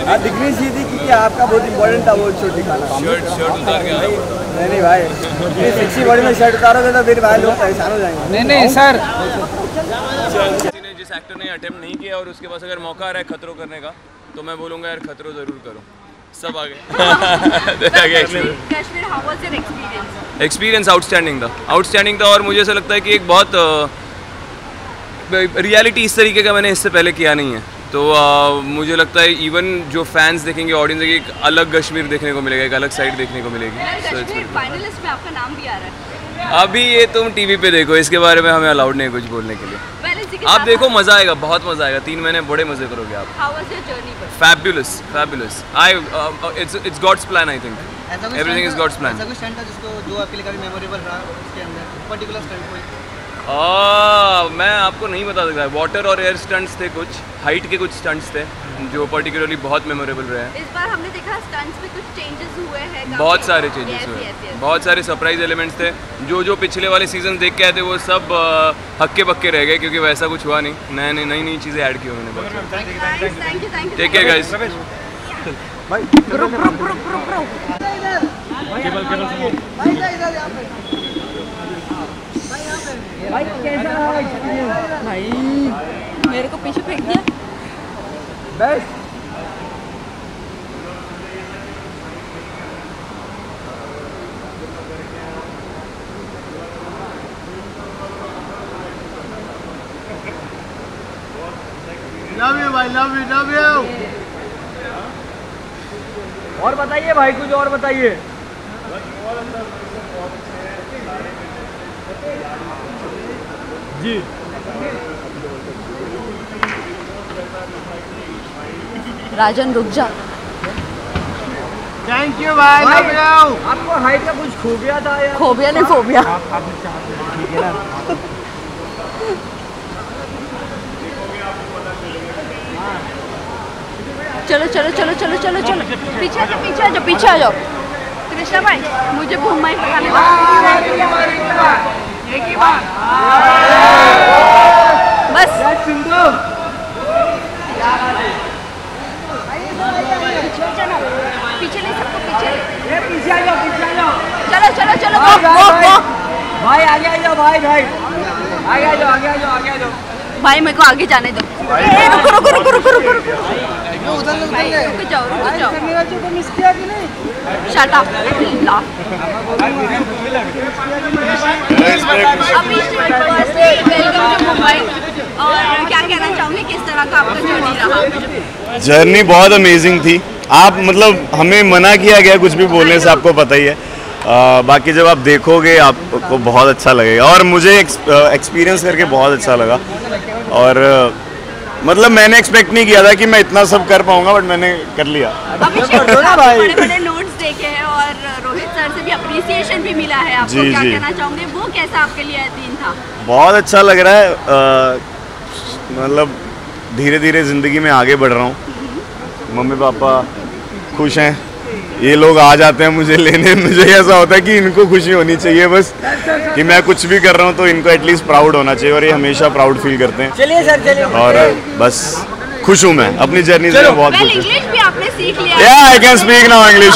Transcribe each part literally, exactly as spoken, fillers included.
आप दिखनी चाहिए थी क्योंकि आपका बहुत इंपॉर्टेंट था वो शो दिखाना। शर्ट शर्ट उतार के आना पड़ता। नहीं नहीं भाई, इतनी सेक्सी बॉडी में शर्ट उतारोगे तो फिर भाई लोग परेशान हो जाएंगे। नहीं नहीं सर, किसी ने जिस एक्टर ने अटेम्प्ट नहीं किया और उसके पास अगर मौका आ रहा है खतरों करने का, तो मैं बोलूँगा यार खतरों ज़रूर करो। सब आ गए। एक्सपीरियंस आउटस्टैंडिंग था, आउटस्टैंडिंग था और मुझे ऐसा लगता है कि एक बहुत रियलिटी इस तरीके का मैंने इससे पहले किया नहीं है। तो आ, मुझे लगता है इवन जो फैंस देखेंगे, ऑडियंस देखेंगे, एक अलग कश्मीर देखने को मिलेगा, एक अलग साइड देखने को मिलेगी। फाइनलिस्ट में आपका नाम भी आ रहा है। अभी ये तुम टीवी पे देखो, इसके बारे में हमें अलाउड नहीं है कुछ बोलने के लिए। आप देखो, मजा आएगा, बहुत मजा आएगा। तीन महीने बड़े मजे करोगे आप। How was your journey? Fabulous, fabulous. I uh, it's it's God's plan, I think. Everything is God's plan. ऐसा कोई स्टंट था जिसको जो आपके लिए काफी मेमोरेबल रहा उसके अंदर, पर्टिकुलर स्टंट कोई? आ, मैं आपको नहीं बता सकता। वाटर और एयर स्टंट्स थे, कुछ हाइट के कुछ स्टंट्स थे जो पर्टिकुलरली बहुत मेमोरेबल रहे हैं। इस बार हमने देखा स्टंट्स में कुछ चेंजेस हुए हैं। बहुत सारे चेंजेस हुए हैं, बहुत सारे सरप्राइज एलिमेंट्स थे। जो जो पिछले वाले सीजन देख के आए थे वो सब हक्के पक्के रह गए क्योंकि वैसा कुछ हुआ नहीं। नए नई नई नई चीज़ें ऐड की उन्होंने बहुत। Take care guys. भाई मेरे को पीछे फेंक दिया। बस लव यू भाई, लव यू, लव यू। और बताइए भाई, कुछ और बताइए। जी राजन रुक जा। थैंक यू भाई, लव यू। आपको हाइट का कुछ खूबिया था या खोबिया नहीं फोबिया। चलो चलो चलो चलो चलो चलो पीछे आ जाओ, पीछे आ जाओ, पीछे आ जाओ। कृष्णा भाई मुझे घुमाई पकाने बस। पीछे नहीं, सबको पीछे ले। पीछे आ जाओ, पीछे आ जाओ। चलो चलो चलो वॉक वॉक वॉक। भाई आगे आ जाओ, भाई भाई आगे आ जाओ, आगे आ जाओ, आगे आ जाओ। भाई मेरे को आगे जाने दो। ए, रुको रुको रुको रुको रुको रुको भाई, रुक जाओ रुक जाओ। Shut up. Welcome to Mumbai. और क्या कहना चाहूँगी, किस तरह का आपका जर्नी रहा? जर्नी बहुत अमेजिंग थी। आप मतलब हमें मना किया गया कुछ भी बोलने से, आपको पता ही है। आ, बाकी जब आप देखोगे आपको बहुत अच्छा लगेगा और मुझे एक्सपीरियंस करके बहुत अच्छा लगा। और मतलब मैंने एक्सपेक्ट नहीं किया था कि मैं इतना सब कर पाऊंगा, बट मैंने कर लिया। अभिषेक बड़े बड़े नोट्स देखे हैं और रोहित सर से भी अप्रिसिएशन भी मिला है आपको। जी, क्या जी। कहना चाहूँगे, वो कैसा आपके लिए दिन था? बहुत अच्छा लग रहा है। आ, मतलब धीरे धीरे ज़िंदगी में आगे बढ़ रहा हूँ। मम्मी पापा खुश हैं, ये लोग आ जाते हैं मुझे लेने। मुझे ऐसा होता है कि इनको खुशी होनी चाहिए बस, कि मैं कुछ भी कर रहा हूँ तो इनको एटलीस्ट प्राउड होना चाहिए, और ये हमेशा प्राउड फील करते हैं। चलिए सर, चलिए। और बस खुश हूँ मैं अपनी जर्नी से, बहुत वेल खुश हूँ। इंग्लिश भी आपने सीख लिया। या I can speak now English.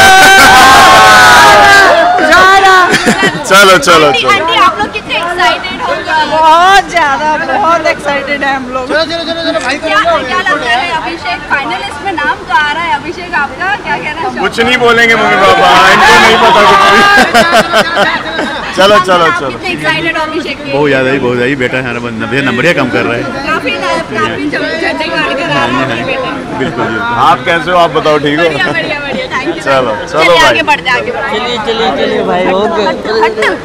चलो चलो आंटी, चलो। आंटी आप लोग कितने एक्साइटेड हो गए? बहुत ज्यादा, बहुत एक्साइटेड है हम लोग। चलो चलो चलो चलो भाई, क्या क्या लगता है अभिषेक फाइनलिस्ट में नाम तो आ रहा है, अभिषेक आपका क्या कहना चाहोगे? कुछ नहीं बोलेंगे मम्मी पापा, इनको नहीं पता कुछ भी। चलो चलो चलो। कितने एक्साइटेड हो अभिषेक के? बहुत ज़्यादा ही बहुत ज़्यादा ही बेटा है हमारा, भैया नंबर काम कर रहा है। काफी काफी जल्दी गाड़ी करा रहा है बेटा। बिल्कुल जी। आप कैसे हो, आप बताओ, ठीक हो? बढ़िया बढ़िया बढ़िया, थैंक यू। चलो, चलो चलिए भाई। आगे बढ़ते आगे बढ़ते। चलिए चलिए चलिए भाई, हो गया।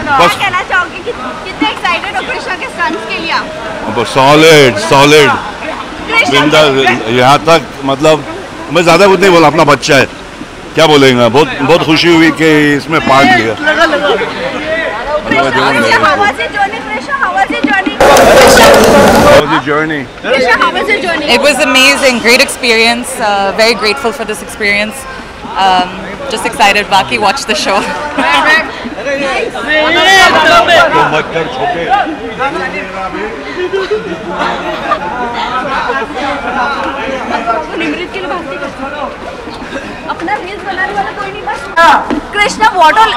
क्या कहना चाहोगे कि कितने एक्साइटेड हो कृष्णा के स्टंट्स के लिए? सॉलिड सॉलिड कृष्णा यहाँ तक, मतलब मैं ज़्यादा कुछ नहीं बोला, अपना बच्चा है, क्या बोलेंगे। बहुत बहुत खुशी हुई कि इसमें पार्ट लिया। It was amazing, great experience. Uh, very grateful for this experience. Um, just excited. Baki, watch the show. अपना रील्स बनाने वाला कोई नहीं बस कृष्णा वाटर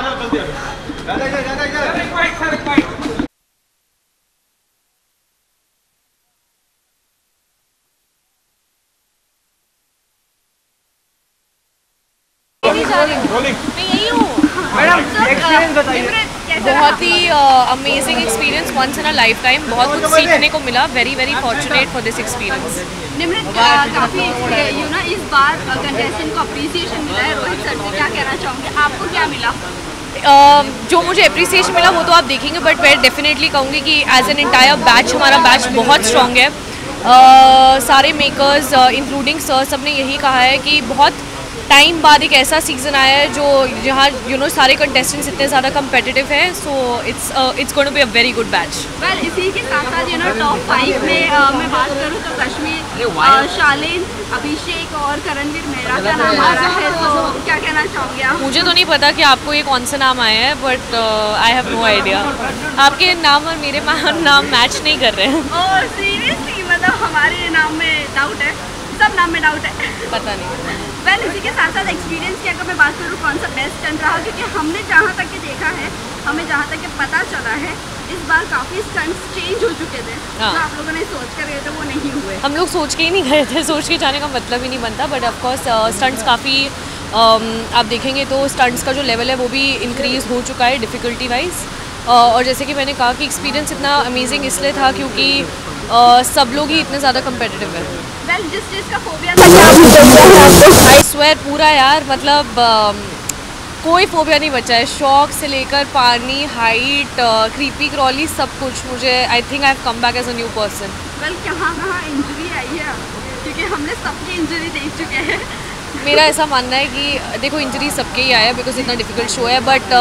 बहुत ही amazing experience, once in a lifetime. बहुत कुछ सीखने को मिला। Very very fortunate for this experience. Nimrit काफी यू ना इस बार कंटेस्टेंट को अप्रिसिएशन मिला है। रोहित सर से क्या कहना चाहूँगी, आपको क्या मिला? Uh, जो मुझे अप्रिसिएशन मिला वो तो आप देखेंगे, बट मैं डेफिनेटली कहूँगी कि एज एन एंटायर बैच हमारा बैच बहुत स्ट्रॉन्ग है। uh, सारे मेकर्स इंक्लूडिंग सर सब ने यही कहा है कि बहुत टाइम बाद एक ऐसा सीजन आया है जो जहाँ यू नो सारे कंटेस्टेंट्स इतने ज़्यादा कम्पिटिटिव हैं। So it's it's going to be a very good batch. Well इसी के साथ साथ यू नो टॉप फाइव में uh, मैं बात करूँ तो कश्मीर, uh, शालीन, अभिषेक और करणवीर मेहरा का नाम आ रहा है, तो क्या कहना चाहोगे आप? मुझे तो नहीं पता कि आपको ये कौन सा नाम आया है, but I have no idea. आपके नाम और मेरे नाम मैच नहीं कर रहे हैं। और सीरियसली मतलब हमारे नाम में डाउट है, सब नाम में डाउट है, पता नहीं। वेल well, इसी के साथ साथ एक्सपीरियंस की अगर मैं बात करूँ कौन सा बेस्ट स्टंट रहा, क्योंकि हमने जहाँ तक के देखा है, हमें जहाँ तक के पता चला है, इस बार काफ़ी स्टंट्स चेंज हो चुके थे। हाँ। जो आप लोगों ने सोच कर गए थे वो नहीं हुए। हम लोग सोच के ही नहीं गए थे, सोच के जाने का मतलब ही नहीं बनता। बट ऑफकोर्स स्टंट्स काफ़ी आप देखेंगे तो स्टंट्स का जो लेवल है वो भी इंक्रीज़ हो चुका है डिफ़िकल्टी वाइज। और जैसे कि मैंने कहा कि एक्सपीरियंस इतना अमेजिंग इसलिए था क्योंकि Uh, सब लोग ही इतने ज़्यादा कंपेटिटिव है। well, जिस चीज़ का फोबिया था आई स्वेयर पूरा यार, मतलब uh, कोई फोबिया नहीं बचा है। शॉक से लेकर पानी, हाइट, क्रीपी क्रॉली, सब कुछ। मुझे I think I have come back as a new person. Well कहाँ कहाँ इंजरी आई है, क्योंकि हमने सबकी इंजरी देख चुके हैं। मेरा ऐसा मानना है कि देखो इंजरी सबके ही आया है बिकॉज इतना डिफिकल्ट शो है, बट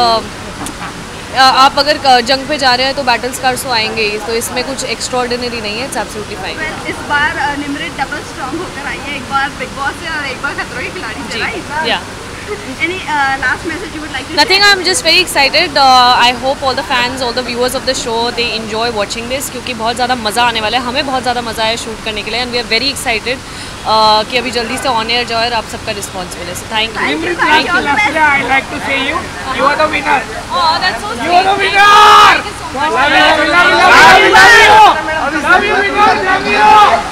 आप अगर जंग पे जा रहे हैं तो बैटल स्कार्स तो आएंगे ही, तो इसमें कुछ एक्स्ट्राऑर्डिनरी नहीं है। It's absolutely fine. इस बार निमृत डबल स्ट्रॉन्ग होकर आई है, एक बार बिग बॉस से और एक बार खतरों के खिलाड़ी से, राइट? या Any uh, last message you would like to Nothing, share? I'm just very excited. uh, I hope all the fans, all the viewers of the show, they enjoy watching this क्योंकि बहुत ज़्यादा मज़ा आने वाला है। हमें बहुत ज़्यादा मज़ा आया शूट करने के लिए, and we are very excited uh, कि अभी जल्दी से ऑन एयर जाए और आप सबका रिस्पॉन्स मिले। So thank you. Thank you. Thank you. Lastly, I'd like to say you, you are the winner. Oh, that's so sweet. You are the winner. Thank you so much. Love you, love you, love you, love you, love you, love you, winner, love you.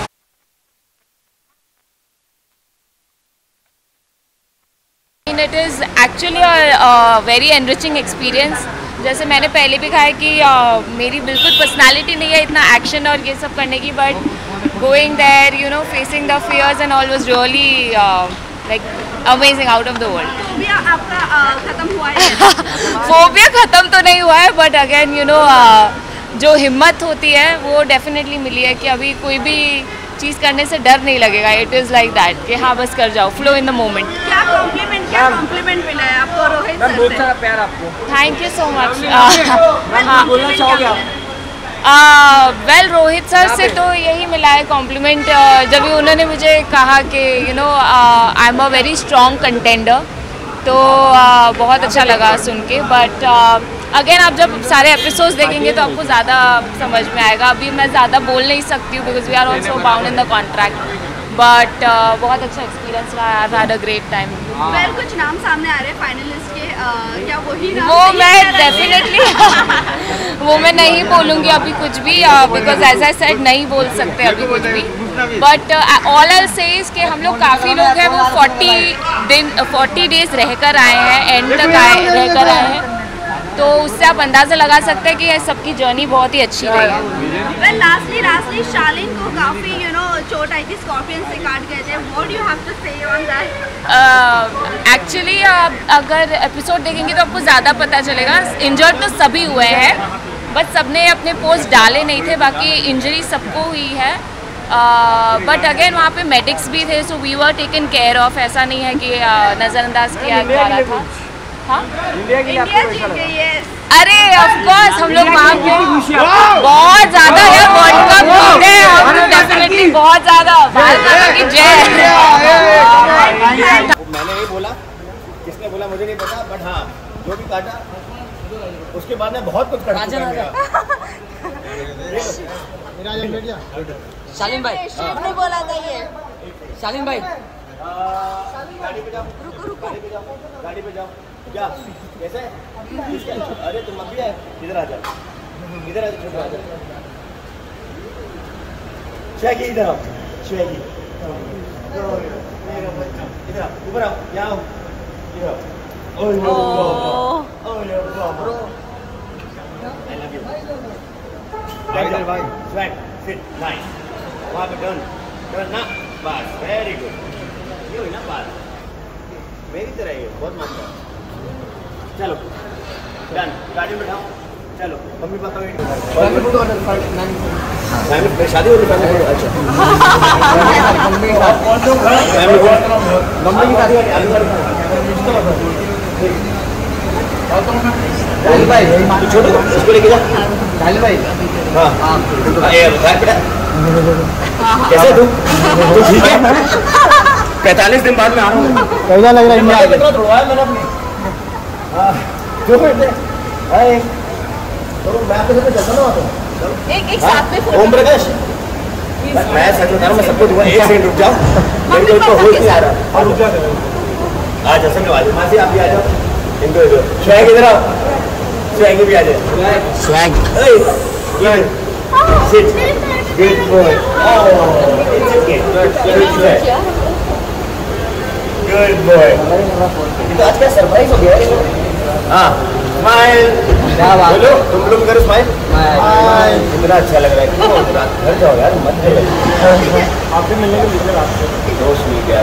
It is actually a uh, very enriching experience. जैसे मैंने पहले भी कहा है कि uh, मेरी बिल्कुल personality नहीं है इतना एक्शन और ये सब करने की, but going there you know facing the fears and all was really like amazing, out of the world. Phobia आपका uh, खत्म हुआ है? फोबिया खत्म तो नहीं हुआ है, बट अगेन यू नो जो हिम्मत होती है वो डेफिनेटली मिली है कि अभी कोई भी चीज़ करने से डर नहीं लगेगा। इट इज़ लाइक दैट कि हाँ बस कर जाओ, फ्लो इन द मोमेंट। क्या कॉम्प्लीमेंट क्या कॉम्प्लीमेंट मिला है आपको रोहित सर से? बहुत सारा प्यार आपको। Thank you so much. हाँ बोलना चाहोगे आप? वेल रोहित सर से तो यही मिला है कॉम्प्लीमेंट, जब भी उन्होंने मुझे कहा कि you know I am a very strong contender, तो uh, बहुत अच्छा लगा सुन के। बट अगेन आप जब सारे एपिसोड्स देखेंगे तो आपको ज़्यादा समझ में आएगा। अभी मैं ज़्यादा बोल नहीं सकती हूँ because we are also bound in the contract, but बहुत अच्छा एक्सपीरियंस रहा। I had a great time. Well कुछ नाम सामने आ रहे हैं फाइनलिस्ट के, uh, क्या वही नाम? वो मैं डेफिनेटली वो मैं नहीं बोलूँगी अभी कुछ भी, बिकॉज एज आई सेड नहीं बोल सकते अभी कुछ भी। बट ऑल आई से इज कि हम लोग काफ़ी लोग हैं वो फोर्टी दिन फोर्टी डेज रहकर आए हैं, एंड तक आए रहकर आए हैं, तो उससे आप अंदाज़ा लगा सकते हैं कि सबकी जर्नी बहुत ही अच्छी रही है। वेल लास्टली लास्टली शालिन को काफी यू नो चोट आई थी, स्कॉर्पियन से काट गए थे. What do you have to say on that? Actually आप अगर एपिसोड देखेंगे तो आपको ज़्यादा पता चलेगा. इंजर्ड तो सभी हुए हैं, बट सबने अपने पोस्ट डाले नहीं थे. बाकी इंजरी सबको हुई है. बट uh, अगेन वहाँ पे मेडिक्स भी थे, so we were taken care of. ऐसा नहीं है कि uh, नज़रअंदाज किया जा रहा था. हाँ, इंडिया के लिए आपको कैसा लगा? अरे ऑफ कोर्स हम लोग वहाँ पे बहुत ज़्यादा है. वर्ल्ड कप जीते हम लोग डेफिनेटली बहुत ज़्यादा. भारत माता की जय. मैंने नहीं बोला, किसने बोला मुझे नहीं पता, बट हाँ जो भी काटा उसके बाद में बहुत कुछ काटा. शालीन भाई ने बोला था ये. शालीन भाई गाड़ी पे जाओ, रुको रुको, गाड़ी पे जाओ, गाड़ी पे जाओ. क्या कैसे? अरे तुम अभी आए, इधर आ जाओ, इधर आ जाओ, आ जाओ. शैगी इधर आओ, शैगी इधर आओ, ऊपर आओ, यहाँ आओ, इधर आओ. Oh oh bro, I love you. भाई स्वैग सिट नाइस. वहाँ पे टर्न टर्न ना, बस वेरी गुड. ये हुई ना बात, मेरी तरह ही बहुत मानता है. चलो डन, गाड़ी में बैठाओ. चलो मम्मी पापा वेट. शादी होनी फैमिली. अच्छा मम्मी की शादी भाई छोटो इसको लेके जा. भाई हाँ बेटा कैसे तू तू ठीक है? पैंतालीस दिन बाद में आ रहा हूँ. कैसा लग रहा है? इंडिया कितना तोड़वाया मैंने अपने. दो मिनट तो मैं आपके साथ चलता ना वहाँ. एक एक साथ में ओम प्रकाश मैं सच बता रहा हूँ, मैं सबको दूंगा. एक सेकंड रुक जाओ, मेरे को होश नहीं आ रहा. और रुक जा आ जाओ सब लोग. मासी आप भी आ जाओ. इनको इधर स्वैग इधर आओ. स्वैग भी आ जाए. Swag sit good boy. Good boy. तो आज क्या सरप्राइज हो गया है? हाँ स्माइल. बोलो तुम लोग करो स्माइल. इतना अच्छा लग रहा है. क्यों रात घर जाओ यार, मत आपसे मिलने के लिए रात से दोस्त मिल गया.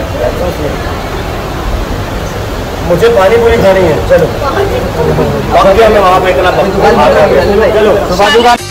मुझे पानी पूरी खानी है. चलो बाकी हमें वहाँ पे इतना चलो.